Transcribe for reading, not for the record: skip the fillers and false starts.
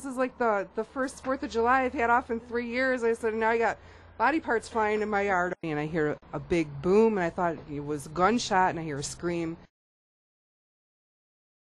this is like the first 4th of July I've had off in 3 years. I said, now I got body parts flying in my yard. And I hear a big boom, and I thought it was a gunshot, and I hear a scream.